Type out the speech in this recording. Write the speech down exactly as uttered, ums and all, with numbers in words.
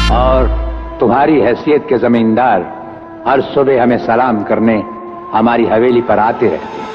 और तुम्हारी हैसियत के जमींदार हर सुबह हमें सलाम करने हमारी हवेली पर आते रहते हैं।